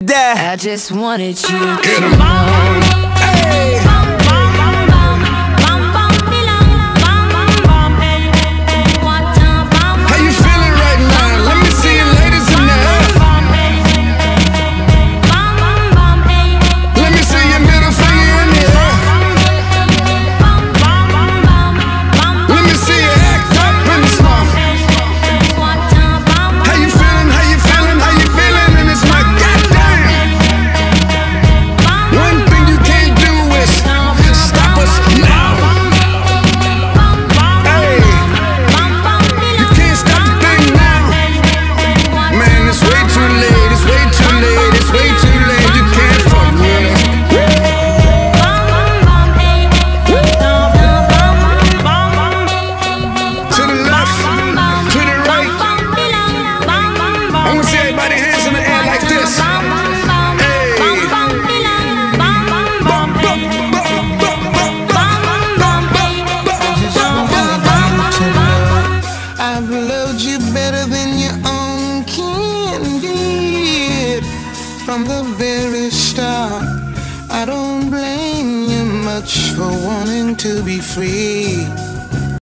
that. I just wanted you to Get 'em. know. Hey. How you feeling right now? Let me see you ladies in the air. Let me see your middle finger in the air. Let me see you act up in the smoke. How you feeling? How you feeling? How you feeling? And it's my goddamn. One thing you can't do is stop us now. Hey, you can't stop the thing now. Man, it's way too late. It's way too late. It's way too late. You can't fuck with us. To the left, to the right. I wanna see everybody hands in the air like this. I've loved you better than your own kin did from the very start. I don't blame you much for wanting to be free.